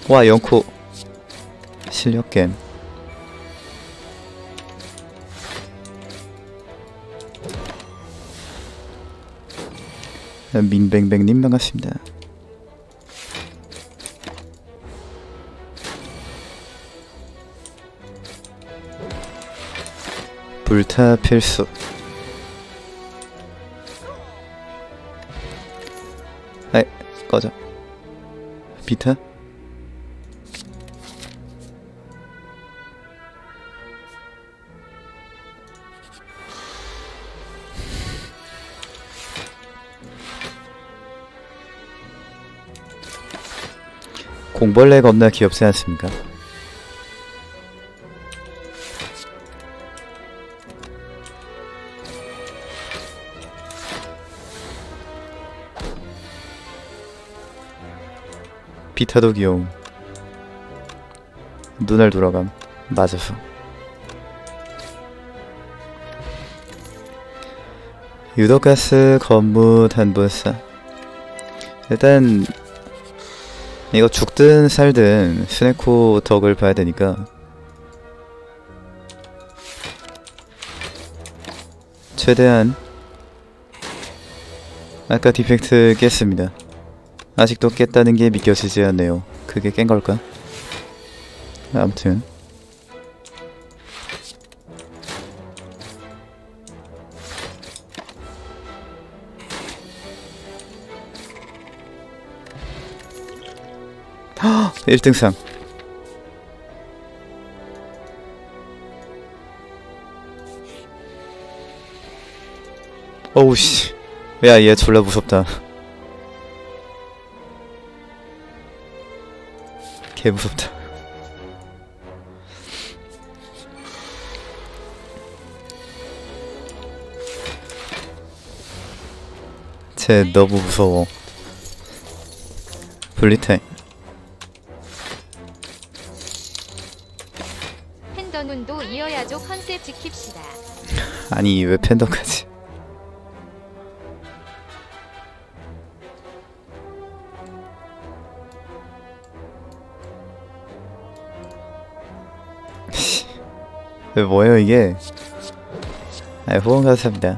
와, 영코 실력겜. 민뱅뱅님 반갑습니다. 불타 필수. 아이, 꺼져. 비타? 공벌레 겁나 귀엽지 않습니까? 비타도 귀여움. 눈알 돌아감. 맞아서. 유독가스 건무 단분사. 일단 이거 죽든 살든 스네코 덕을 봐야 되니까 최대한 아까 디펙트 깼습니다. 아직도 깼다는 게 믿겨지지 않네요. 그게 깬 걸까? 아무튼 헉! 1등상. 어우씨. 야, 얘 졸라 무섭다. 개 무섭다. 쟤 너무 무서워. 분리타임. 팬더눈도 이어야죠. 컨셉 지킵시다. 아니 왜 팬더까지. 뭐예요 이게? 아, 후원 감사합니다.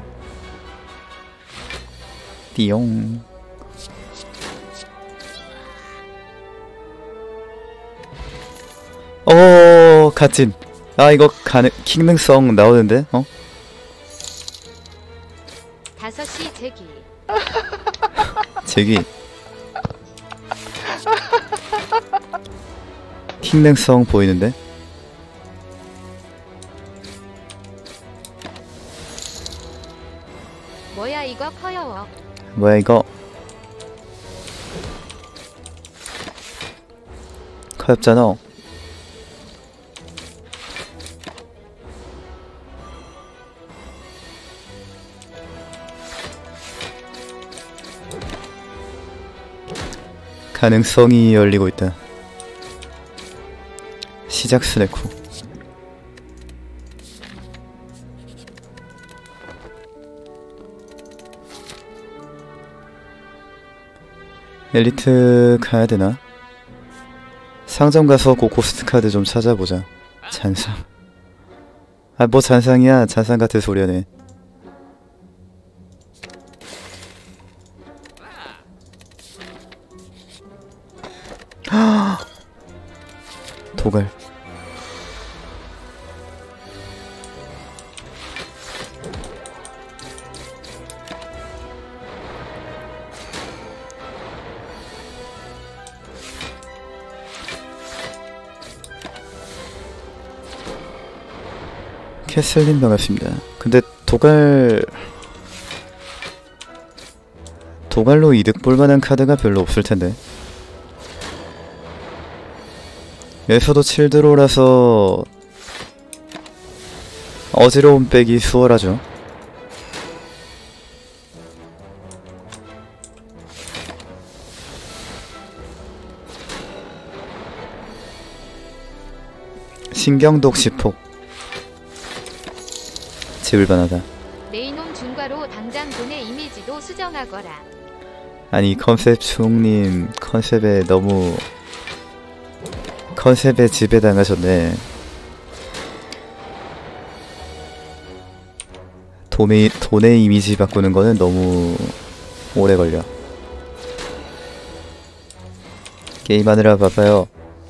띠용. 오, 갓진. 아, 이거 기능성 나오는데? 어? 5시 제기. 제기. 기능성 보이는데? 뭐야 이거 커요. 뭐야 이거? 커엽잖아. 가능성이 열리고 있다. 시작 스네코. 엘리트 가야 되나? 상점 가서 고코스트 카드 좀 찾아보자. 잔상. 아, 뭐 잔상이야. 잔상 같은 소리 하네. 도갈. 캐슬님 반갑습니다. 근데 도갈로 이득 볼만한 카드가 별로 없을텐데. 여기서도 7드로라서 어지러움 빼기 수월하죠. 신경독 시폭. 재불반하다. 네이놈 중과로 당장 돈의 이미지도 수정하거라. 아니 컨셉 충님 컨셉에 너무 컨셉에 지배당하셨네. 돈의 이미지 바꾸는 거는 너무 오래 걸려. 게임하느라 바빠요.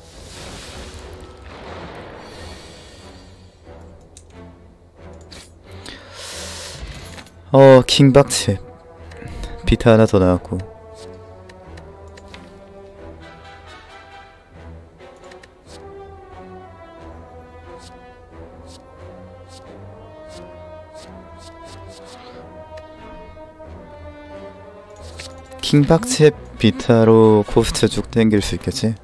킹박칩 비타 하나 더 나왔고. 킹박칩 비타로 코스트 쭉 땡길 수 있겠지?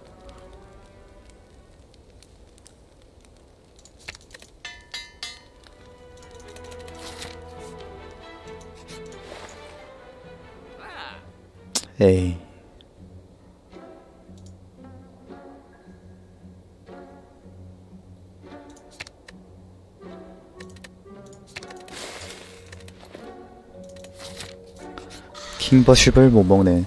에이. 킹버쉽을 못 먹네.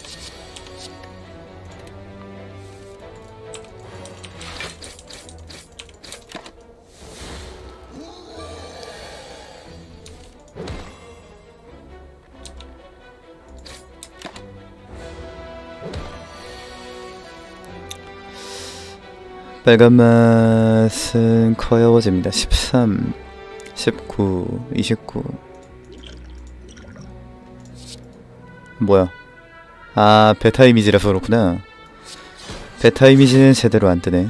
빨간 맛은 커요워집니다. 13, 19, 29. 뭐야? 아, 베타 이미지라서 그렇구나. 베타 이미지는 제대로 안 뜨네.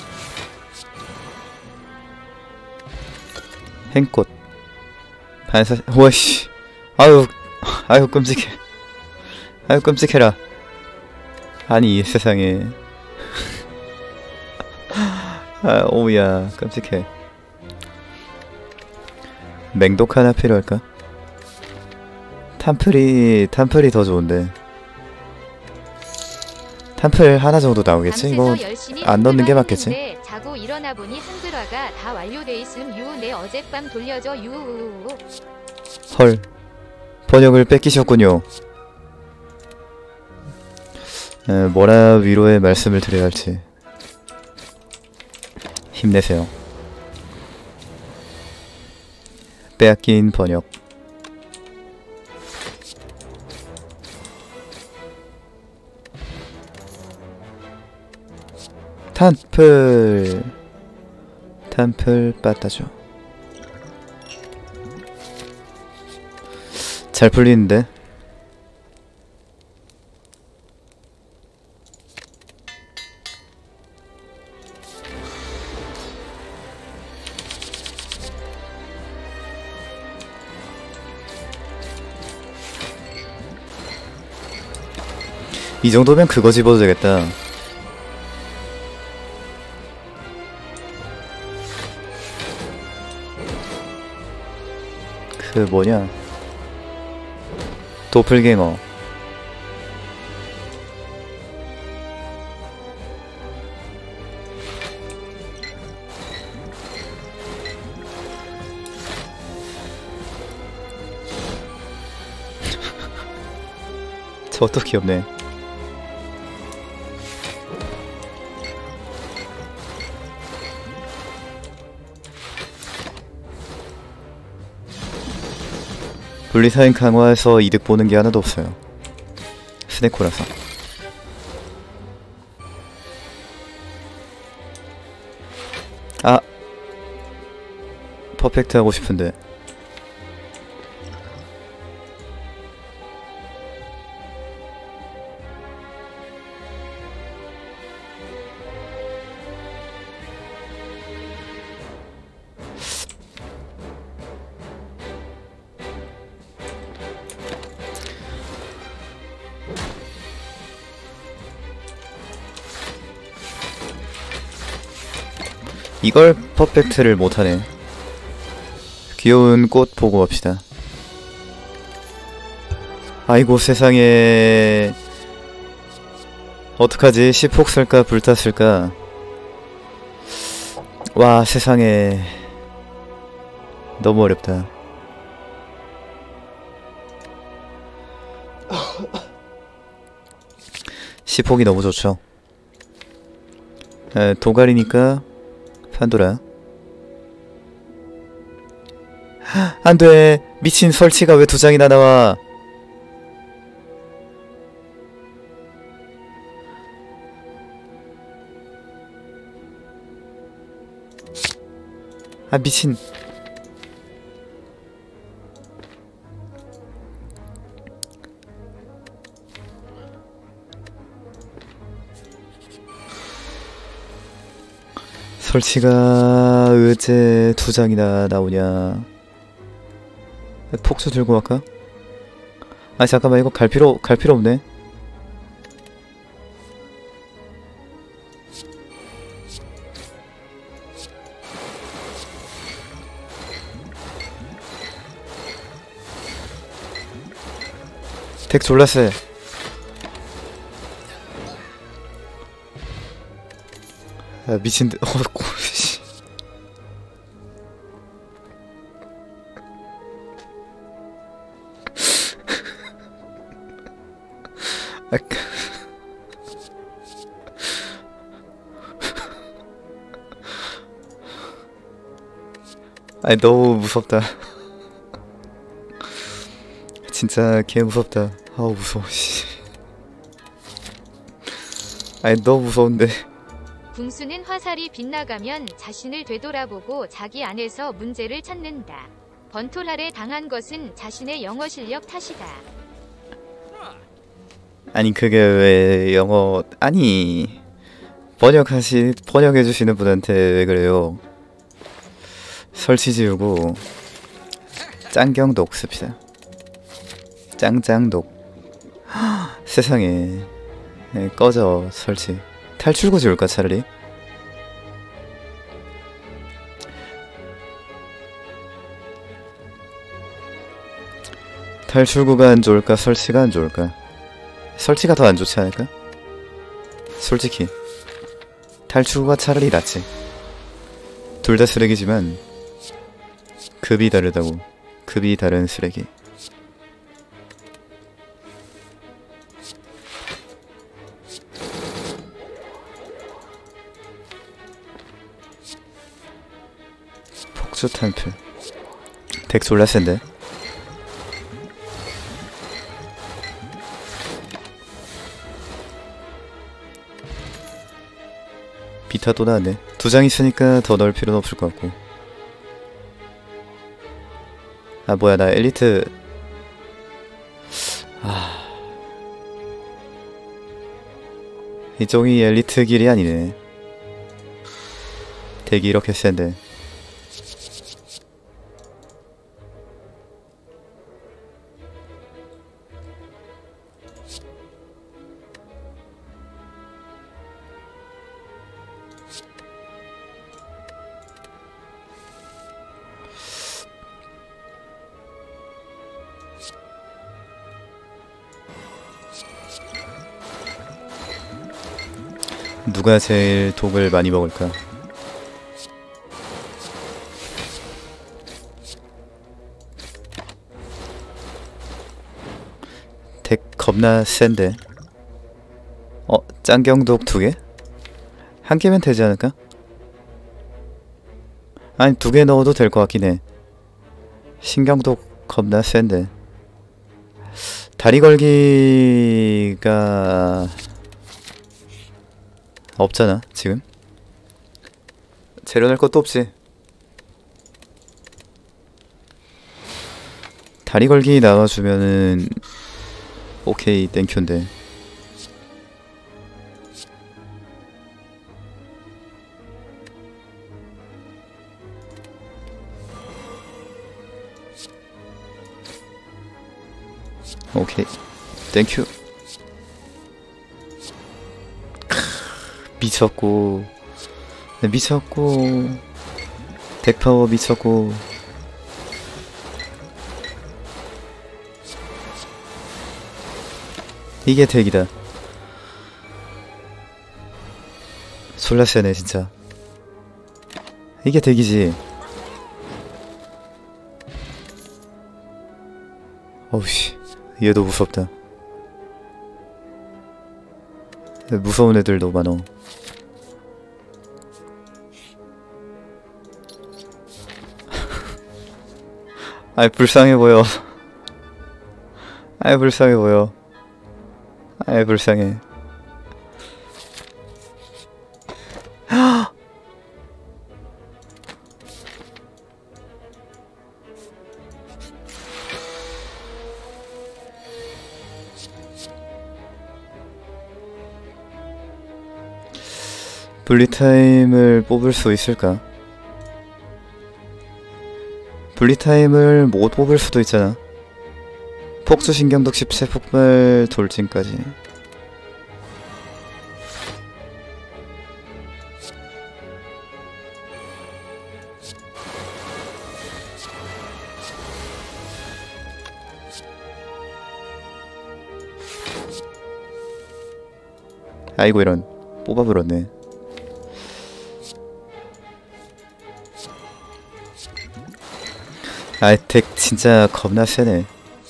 행꽃 반사. 와씨. 아유 끔찍해. 아유 끔찍해라. 아니 세상에. 아, 오우야 끔찍해. 맹독 하나 필요할까? 탐플이 더 좋은데. 탐플 하나 정도 나오겠지? 이거 안 넣는 게 맞겠지? 자고 일어나 보니 한글화가 다 완료돼 있음. 유. 내 어젯밤 돌려줘. 유. 헐. 번역을 뺏기셨군요. 뭐라 위로의 말씀을 드려야 할지. 힘내세요. 빼앗긴 번역. 탄플 빠따죠. 잘 풀리는데. 이 정도면 그거 집어도 되겠다. 그 뭐냐, 도플갱어. 저것도 귀엽네. 분리사행 강화해서 이득 보는 게 하나도 없어요. 스네코라서. 아, 퍼펙트 하고 싶은데. 이걸 퍼펙트를 못하네. 귀여운 꽃 보고 갑시다. 아이고 세상에. 어떡하지? 10폭 쓸까 불탔을까? 와 세상에. 너무 어렵다. (10폭이) 너무 좋죠. 도갈이니까 판도라. 안돼! 미친 설치가 왜 2장이나 나와. 아 미친. 설치가 어째 2장이나 나오냐. 폭수 들고 갈까? 아 잠깐만, 이거 갈 필요 없네. 덱 졸라 세. 아 미친. 씨. 아니 너무 무섭다. 진짜 개 무섭다. 아우 무서워 씨. 아니 너무 무서운데. 궁수는 화살이 빗나가면 자신을 되돌아보고 자기 안에서 문제를 찾는다. 번토랄에 당한 것은 자신의 영어 실력 탓이다. 아니 그게 왜 영어 아니 번역해주시는 분한테 왜 그래요. 설치 지우고 짱경독 씁시다. 짱짱독. 세상에. 네, 꺼져 설치. 탈출구 지울까 차라리. 탈출구가 안 좋을까 설치가 안 좋을까. 설치가 더 안 좋지 않을까? 솔직히 탈출구가 차라리 낫지. 둘 다 쓰레기지만 급이 다르다고. 급이 다른 쓰레기. 폭주 탄표. 덱 졸라 센데. 비타 또 나왔네. 2장 있으니까 더 넣을 필요는 없을 것 같고. 아 뭐야, 나 엘리트. 이쪽이 엘리트 길이 아니네. 덱이 이렇게 센데. 누가 제일 독을 많이 먹을까? 덱 겁나 센데. 짱경독 2개? 1개면 되지 않을까? 아니 2개 넣어도 될 것 같긴 해. 신경독 겁나 센데. 다리 걸기가 없잖아 지금. 재련할 것도 없지. 다리 걸기 나와주면은 오케이 땡큐인데. 오케이 땡큐. 미쳤고. 미쳤고. 덱파워 미쳤고. 이게 덱이다. 졸라 세네 진짜. 이게 덱이지. 어우씨, 얘도 무섭다. 무서운 애들도 많어. 아이 불쌍해 보여. 아이 불쌍해 보여. 아이 불쌍해. 분리타임을 뽑을 수 있을까? 분리타임을 못 뽑을 수도 있잖아. 폭주 신경독 10세 폭발 돌진까지. 아이고 이런, 뽑아버렸네. 아, 덱 진짜 겁나 세네.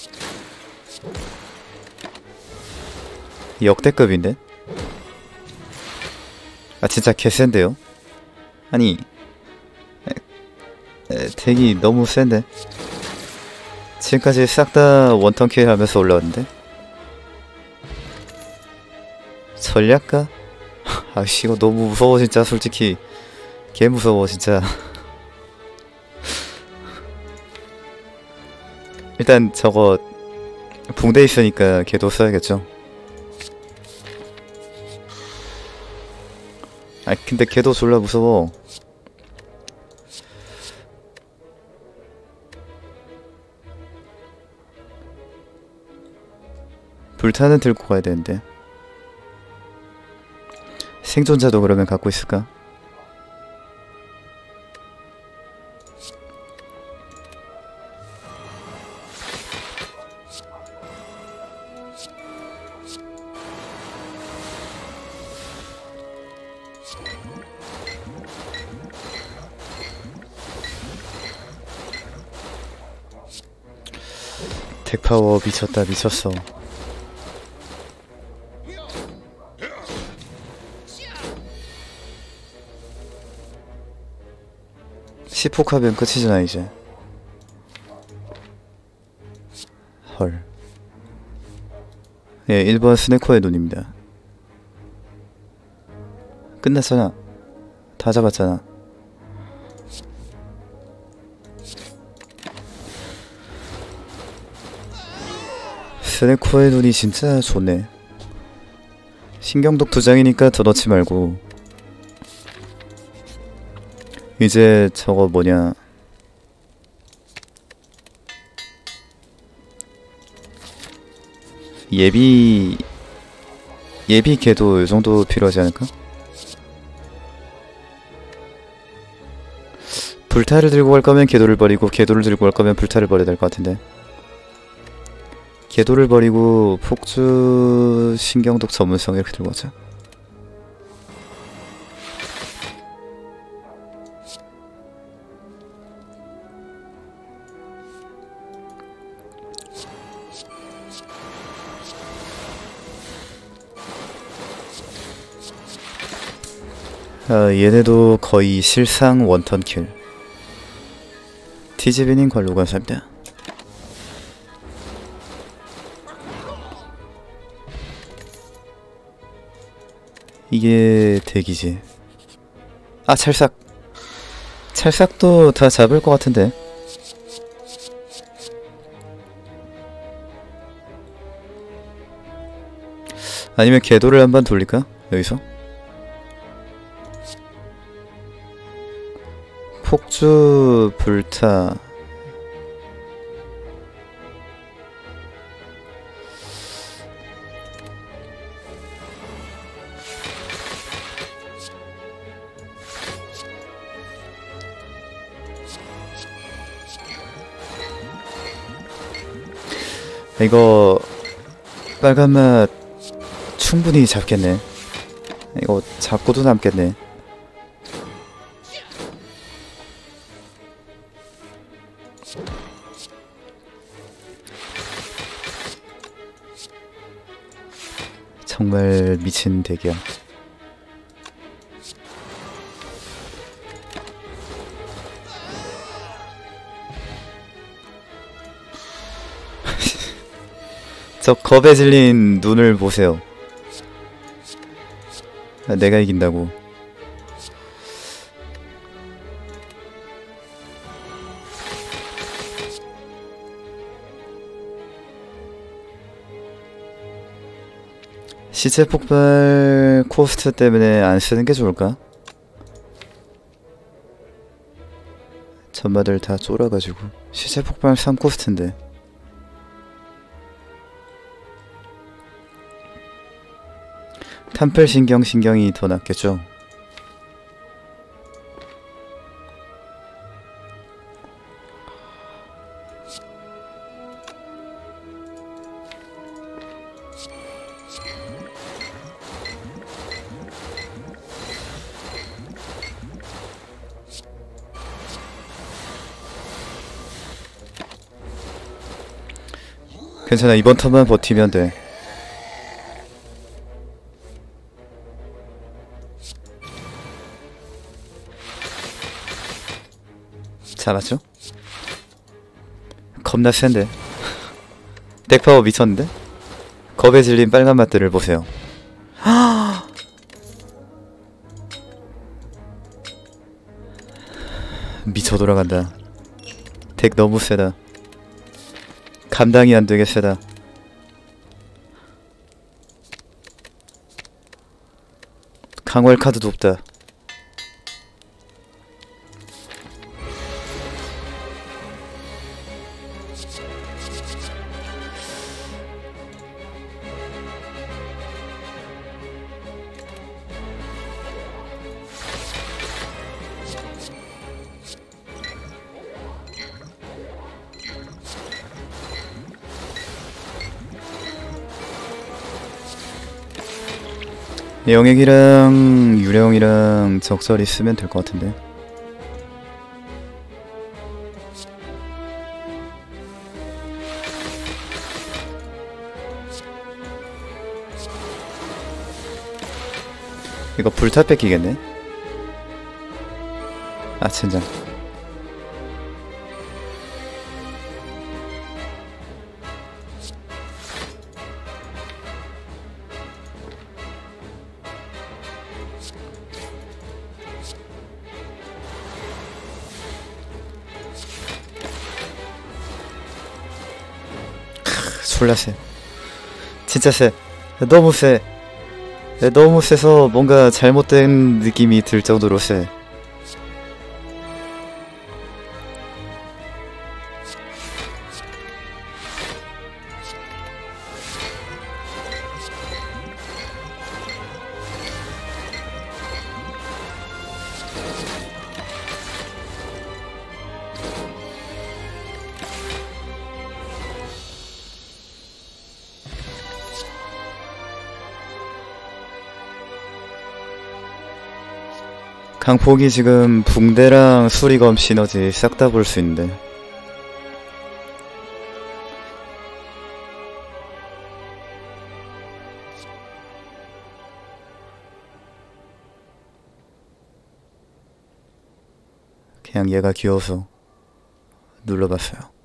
역대급인데? 아 진짜 개센데요? 아니 덱이 너무 센데? 지금까지 싹 다 원턴킬 하면서 올라왔는데? 전략가? 아씨 이거 너무 무서워 진짜. 솔직히 개 무서워 진짜. 일단 저거 붕대 있으니까 걔도 써야겠죠. 아 근데 걔도 졸라 무서워. 불타는 들고 가야 되는데. 생존자도 그러면 갖고 있을까? 덱파워 미쳤다 미쳤어. 시폭하면 끝이잖아 이제. 헐. 예, 1번 스네커의 눈입니다. 끝났잖아. 다 잡았잖아. 스네커의 눈이 진짜 좋네. 신경독 2장이니까 더 넣지 말고. 이제 저거 뭐냐, 예비 걔도 이 정도 필요하지 않을까? 불타를 들고 갈 거면 궤도를 버리고, 궤도를 들고 갈 거면 불타를 버려야 될 것 같은데. 궤도를 버리고 폭주 신경독 전문성 이렇게 들고 가자. 아, 얘네도 거의 실상 원턴킬. 티지비님 관로 감사합니다. 이게 덱이지. 아 찰싹. 찰싹도 다 잡을 것 같은데. 아니면 궤도를 한번 돌릴까? 여기서? 폭주 불타. 이거 빨간맛 충분히 잡겠네. 이거 잡고도 남겠네. 정말 미친 덱이야. 저 겁에 질린 눈을 보세요. 내가 이긴다고. 시체 폭발 코스트 때문에 안 쓰는 게 좋을까? 전마들 다 쫄아가지고. 시체 폭발 3코스트인데. 탐펠 신경이 더 낫겠죠? 괜찮아, 이번 턴만 버티면 돼. 잡았죠? 겁나 센데. 덱파워 미쳤는데? 겁에 질린 빨간 맛들을 보세요. 미쳐 돌아간다. 덱 너무 세다. 감당이 안 되게 세다. 강월 카드도 없다. 영액이랑 유령이랑 적절히 쓰면 될 것 같은데. 이거 불타 뺏기겠네. 아 젠장. 졸라 세. 진짜 세. 너무 세. 너무 세서 뭔가 잘못된 느낌이 들 정도로 세. 강폭이 지금 붕대랑 수리검 시너지 싹 다 볼 수 있는데. 그냥 얘가 귀여워서 눌러봤어요.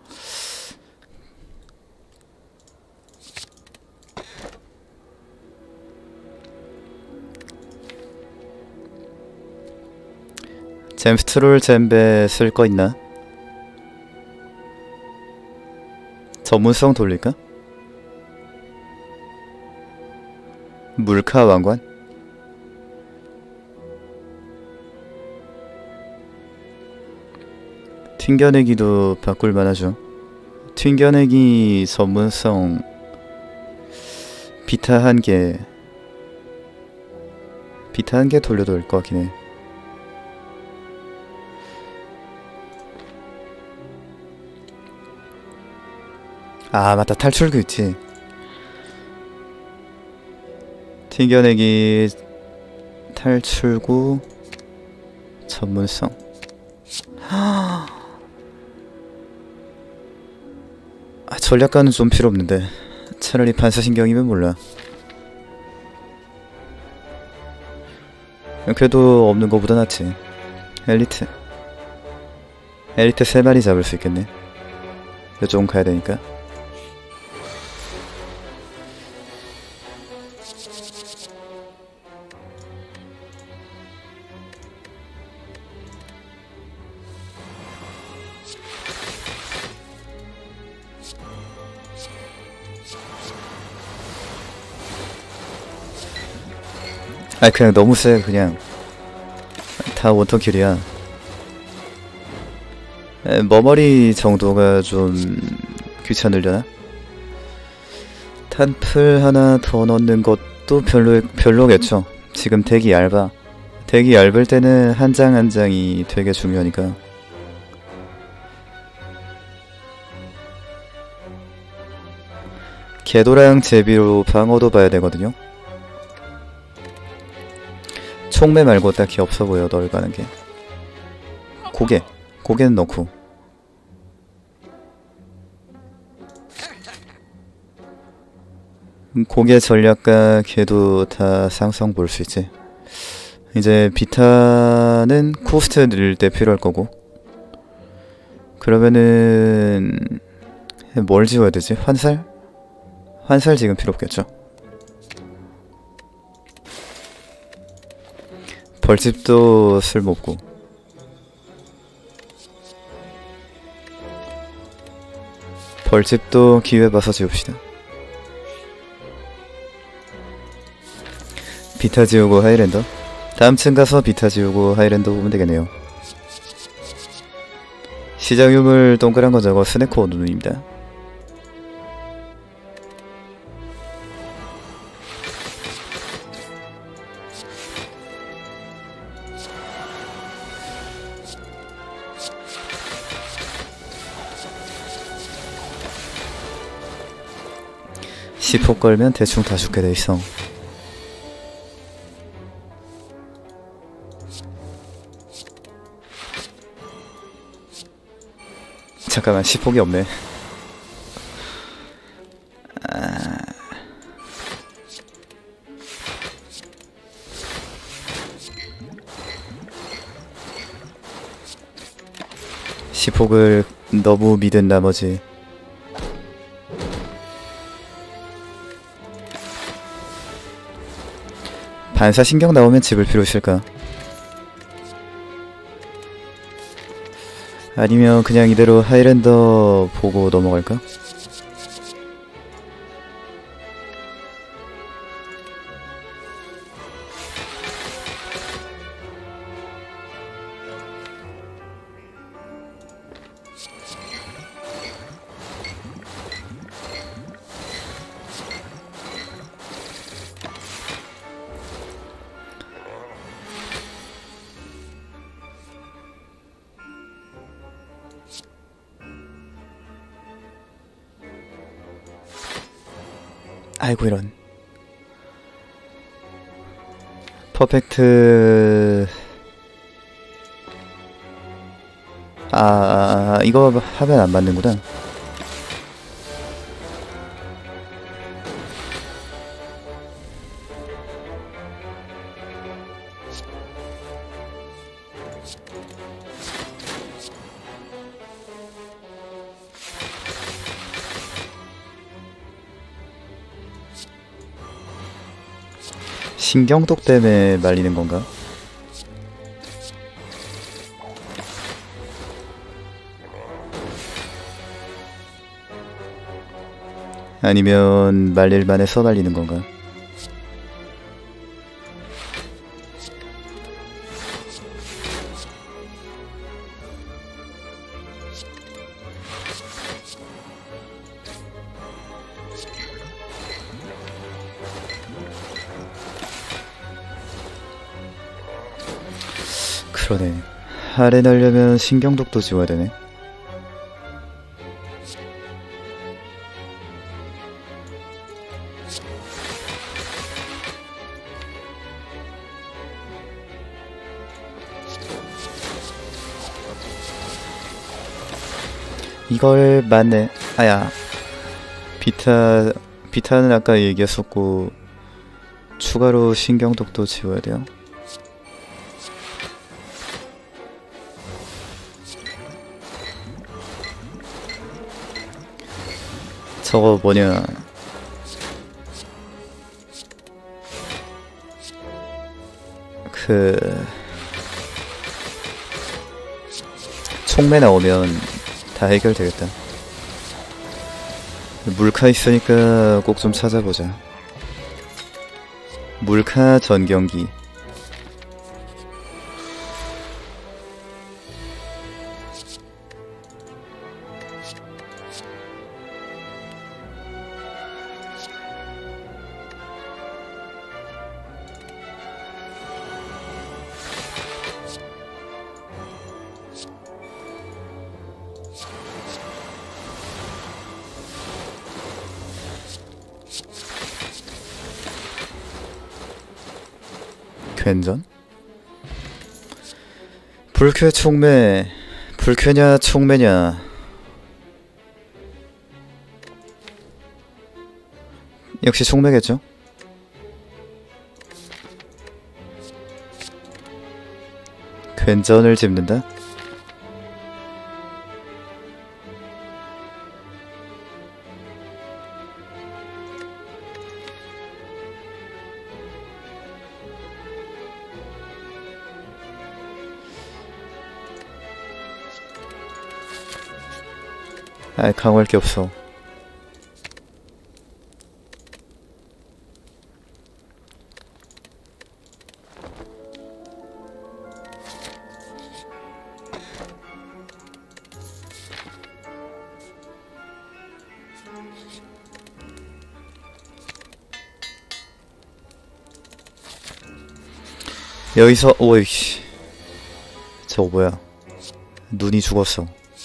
잼스트롤 잼베 쓸 거 있나? 전문성 돌릴까? 물카 왕관? 튕겨내기도 바꿀만 하죠. 튕겨내기 전문성 비타 한 개 돌려도 될 것 같긴 해. 아 맞다, 탈출구 있지. 튕겨내기 탈출구 전문성. 아 전략가는 좀 필요 없는데 차라리 반사신경이면 몰라. 그래도 없는 거보다 낫지. 엘리트 3마리 잡을 수 있겠네. 이쪽은 가야 되니까. 아 그냥 너무 세. 그냥 다 원턴킬이야. 머머리 정도가 좀 귀찮으려나? 탄플 하나 더 넣는 것도 별로겠죠. 지금 덱이 얇아. 덱이 얇을 때는 한 장 한 장이 되게 중요하니까. 궤도랑 제비로 방어도 봐야 되거든요. 총매 말고 딱히 없어 보여, 널 가는 게. 고개는 넣고. 고개 전략과 궤도 다 상성 볼 수 있지. 이제 비타는 코스트 늘릴 때 필요할 거고. 그러면은 뭘 지워야 되지? 환살? 환살 지금 필요 없겠죠. 벌집도 쓸모없고. 벌집도 기회 봐서 지웁시다. 비타 지우고 하이랜더? 다음 층 가서 비타 지우고 하이랜더 보면 되겠네요. 시장 유물 동그란 거 저거 스네커 눈입니다. 시폭 걸면 대충 다 죽게 돼 있어. 잠깐만, 시폭이 없네. 시폭을 너무 믿은 나머지 반사 신경 나오면 집을 필요 있을까? 아니면 그냥 이대로 하이랜더 보고 넘어갈까? 아이고 이런. 퍼펙트. 이거 하면 안 맞는구나. 신경독 때문에 말리는 건가? 아니면 말릴만해 서 말리는 건가? 그러네. 할인하려면 신경독도 지워야 되네. 이걸 맞네. 아야. 비타는 아까 얘기했었고 추가로 신경독도 지워야 돼요. 저거 뭐냐, 총매 나오면 다 해결되겠다. 물카 있으니까 꼭 좀 찾아보자. 물카 전경기. 괜전? 불쾌 총매. 불쾌냐 총매냐. 역시 총매겠죠? 괜전을 집는다? 아이, 강화할 게 없어. 여기서, 오이씨. 저거 뭐야. 눈이 죽었어.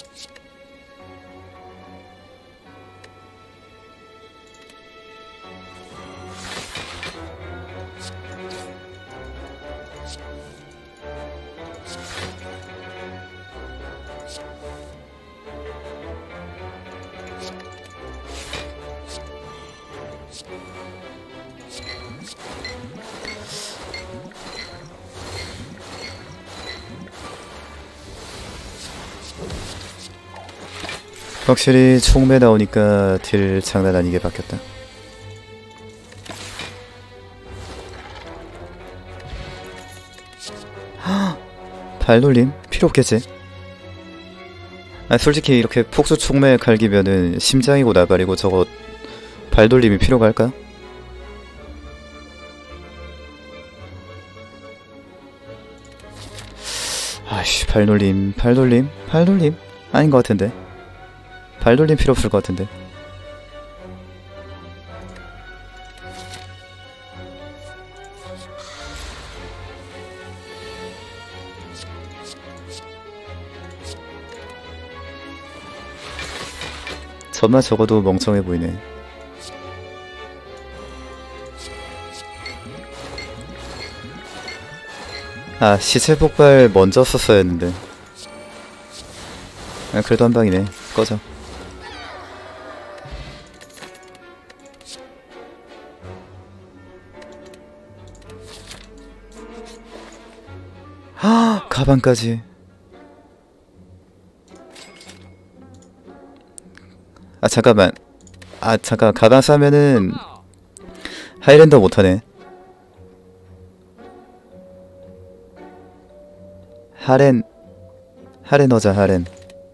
확실히 총매 나오니까 딜 장난 아니게 바뀌었다. 발놀림? 필요 없겠지? 아, 솔직히 이렇게 폭수 총매 갈기면은 심장이고 나발이고 저거 발돌림이 필요가 할까? 아이씨, 발놀림 아닌 것 같은데. 발돌림 필요 없을 것 같은데. 저만 적어도 멍청해 보이네. 아, 시체 폭발 먼저 썼어야 했는데. 아, 그래도 한 방이네. 꺼져. 하, 가방까지. 아, 잠깐만. 아, 잠깐. 가방 싸면은 하이랜더 못하네. 하렌 하자, 하렌.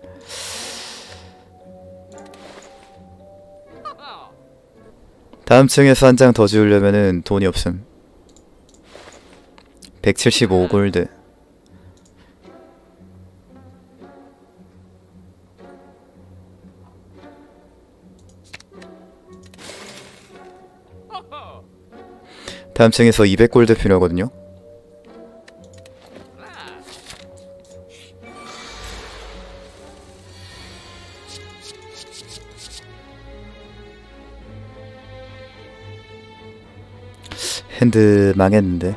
다음 층에서 한 장 더 지우려면은 돈이 없음. 175골드. 다음 층에서 200골드 필요하거든요. 핸드 망했는데.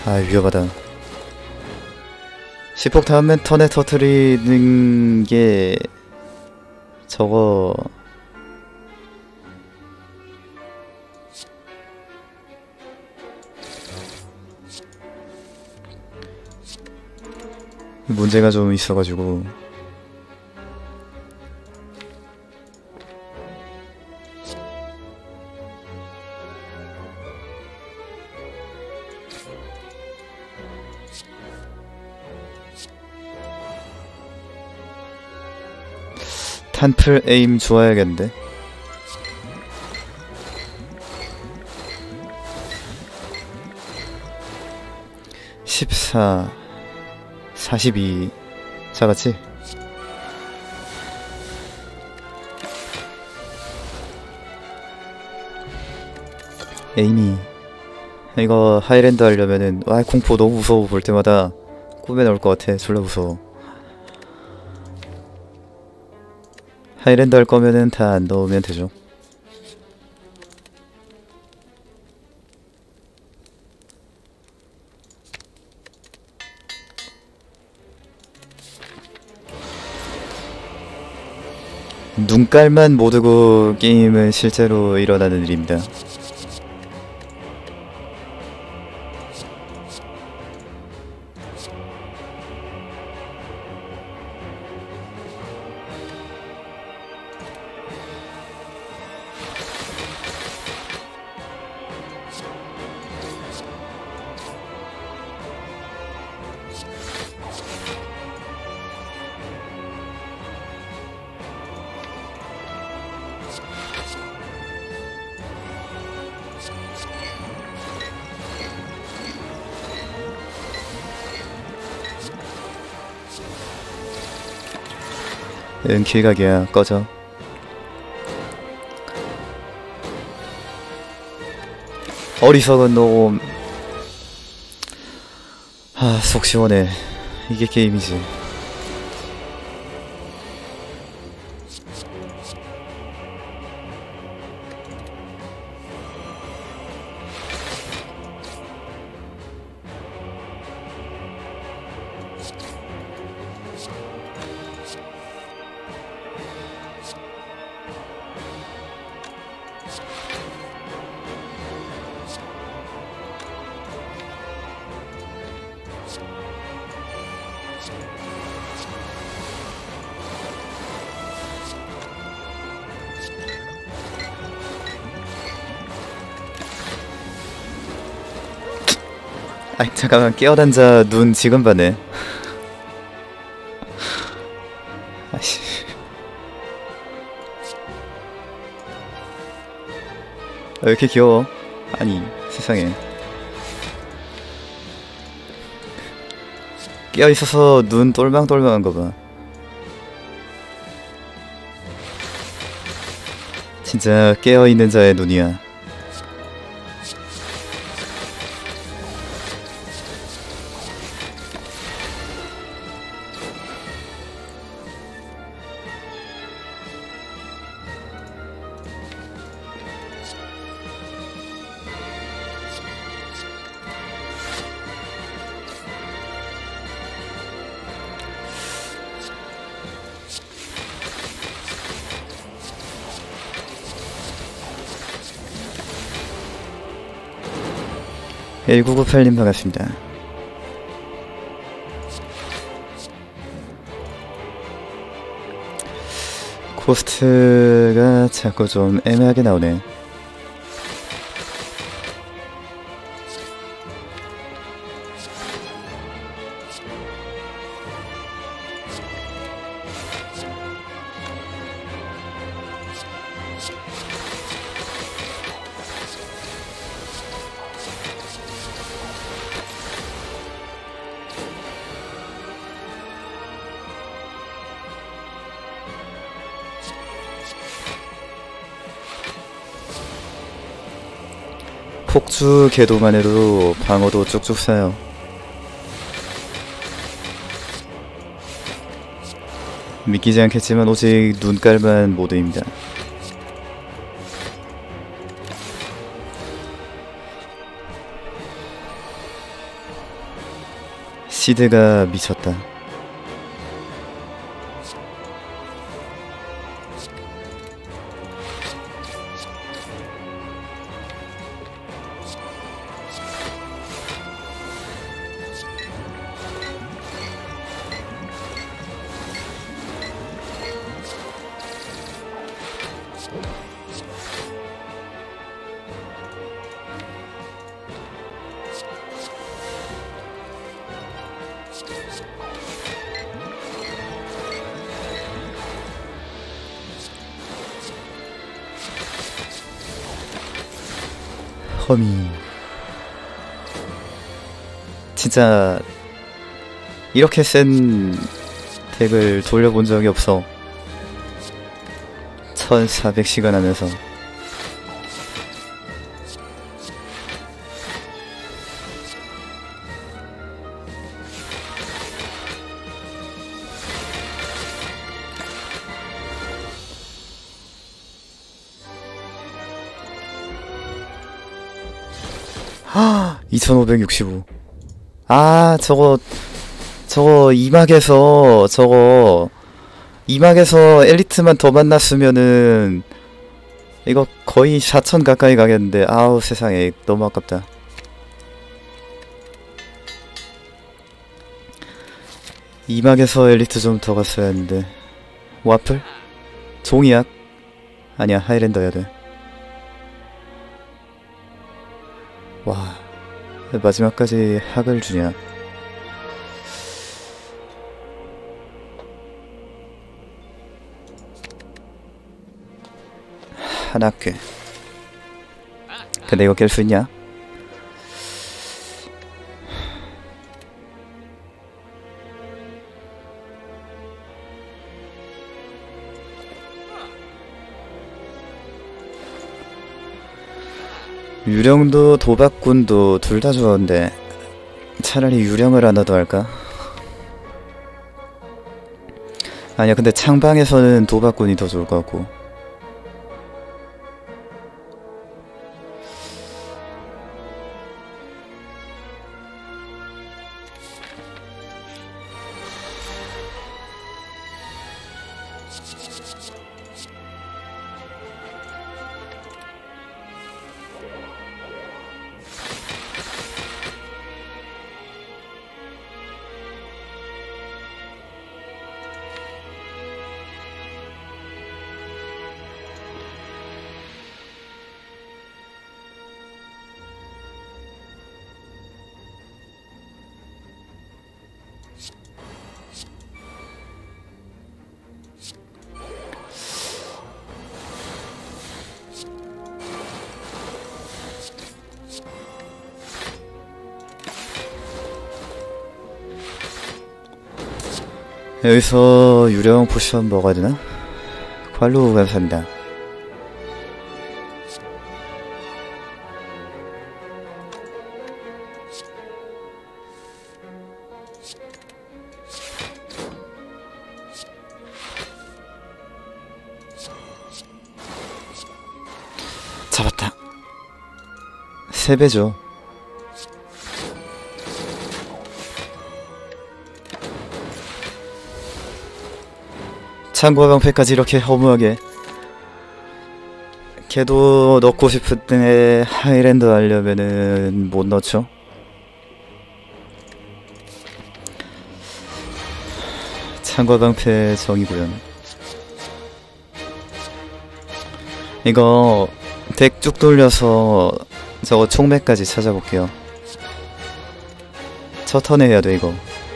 아 위험하다. 시폭 다음엔 턴에 터트리는 게 저거 문제가 좀 있어가지고. 탄플 에임 좋아야겠는데. (14) 42 잡았지? 에이미 이거 하이랜드 하려면은 와 공포 너무 무서워. 볼 때마다 꿈에 나올 것 같아. 졸라 무서워. 하이랜드 할 거면은 다 안 넣으면 되죠. 눈깔만 못 오고 게임은 실제로 일어나는 일입니다. 응 길각이야. 꺼져. 어리석은 놈. 아 속 시원해. 이게 게임이지. 아이 잠깐만 깨어단자 눈 지금 봤네. 아씨. 왜 이렇게 귀여워? 아니 세상에. 깨어있어서 눈 똘망똘망한 거 봐. 진짜 깨어있는 자의 눈이야. (1998님) 반갑습니다. 코스트가 자꾸 좀 애매하게 나오네. 폭주 궤도만 해도 방어도 쭉쭉 쌓여. 믿기지 않겠지만 오직 눈깔만 모드입니다. 시드가 미쳤다. 허미. 진짜 이렇게 센 덱을 돌려본 적이 없어. 1400시간 하면서. 하, 2565. 아, 저거 이막에서 엘리트만 더 만났으면은 이거 거의 4000 가까이 가겠는데. 아우, 세상에, 너무 아깝다. 이막에서 엘리트 좀 더 갔어야 했는데. 와플? 종이약? 아니야, 하이랜더 해야 돼. 와, 마지막까지 학을 주냐. 한학회. 근데 이거 깰 수 있냐? 유령도 도박꾼도 둘 다 좋은데 차라리 유령을 하나 더 할까? 아니야, 근데 창방에서는 도박꾼이 더 좋을 것 같고. 여기서 유령 포션 먹어야 되나? 관로 감사합니다. 잡았다. 3배죠. 창고와 방패까지 이렇게 허무하게. 걔도 넣고 싶은데 하이랜드 하려면은 못 넣죠. 창고와 방패 정의구현. 이거 덱 쭉 돌려서 저거 총맥까지 찾아볼게요. 첫 턴에 해야 돼 이거.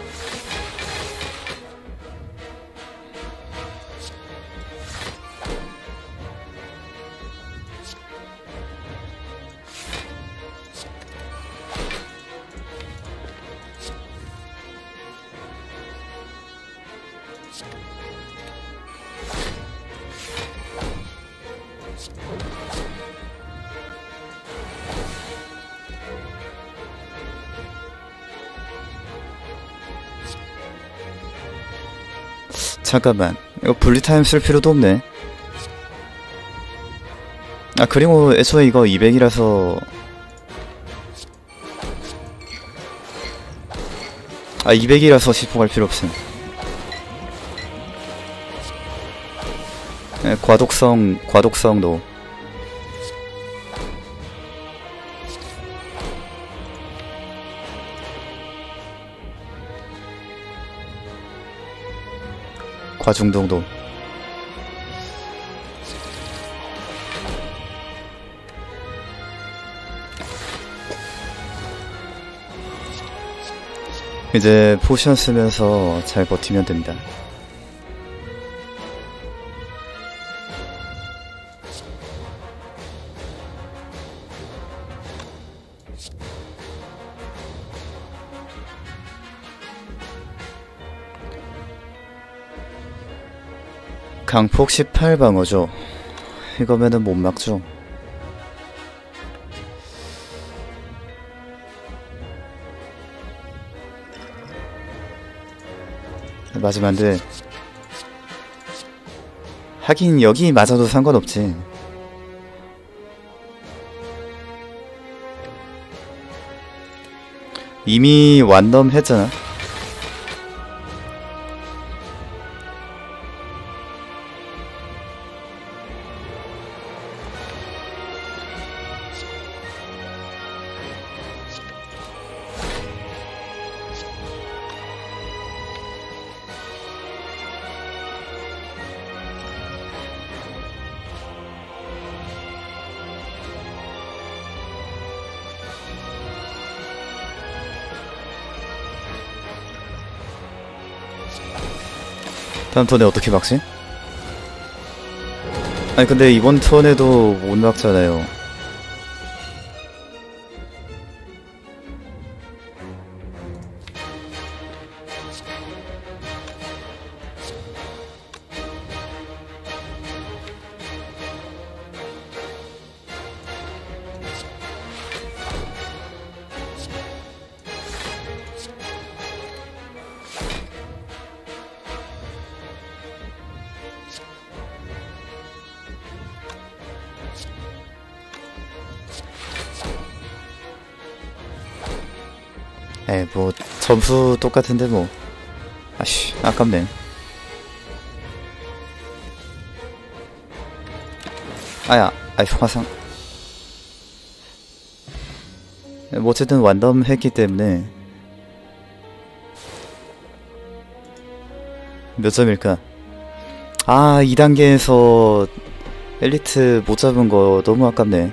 잠깐만, 이거 분리타임 쓸 필요도 없네. 아, 그리고 애초에 이거 200이라서 아 200이라서 10호 갈 필요 없음. 네, 과독성도 과중동도. 이제 포션 쓰면서 잘 버티면 됩니다. 강폭 18방어죠. 이거면은 못 막죠. 맞으면 안 돼. 하긴 여기 맞아도 상관없지. 이미 완덤 했잖아. 다음 턴에 어떻게 막지? 아니 근데 이번 턴에도 못 막잖아요. 에이 뭐 점수 똑같은데 뭐. 아씨 아깝네. 아야 아이 화상. 뭐 어쨌든 완덤 했기 때문에. 몇 점일까? 아 2단계에서 엘리트 못 잡은 거 너무 아깝네.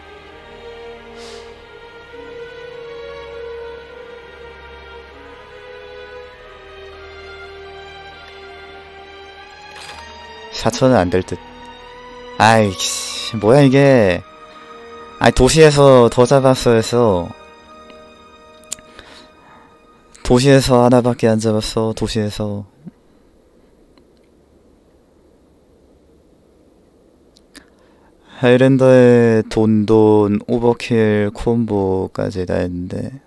(4,000은) 안 될 듯. 아이씨 뭐야 이게. 아이 도시에서 더 잡았어 해서. 도시에서 하나밖에 안 잡았어. 도시에서. 하이랜더의 돈돈 오버킬 콤보까지 다 했는데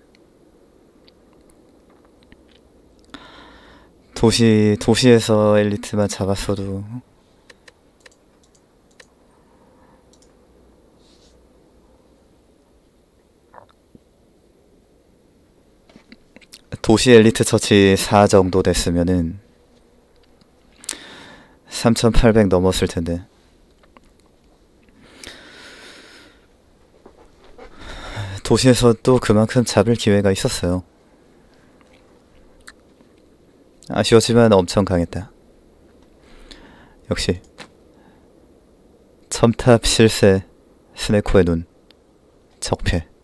도시에서 엘리트만 잡았어도 도시 엘리트 처치 4 정도 됐으면은 3,800 넘었을 텐데. 도시에서 또 그만큼 잡을 기회가 있었어요. 아쉬웠지만 엄청 강했다. 역시 첨탑 실세 스네코의 눈 적폐.